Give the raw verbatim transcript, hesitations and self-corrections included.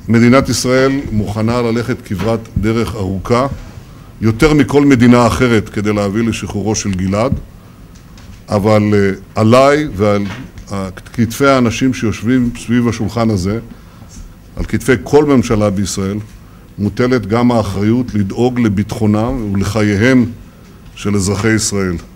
מדינת ישראל מוכנה ללכת כברת דרך ארוכה, יותר מכל מדינה אחרת, כדי להביא לשחרורו של גלעד, אבל עליי ועל כתפי האנשים שיושבים סביב השולחן הזה, על כתפי כל ממשלה בישראל, מוטלת גם האחריות לדאוג לביטחונם ולחייהם של אזרחי ישראל.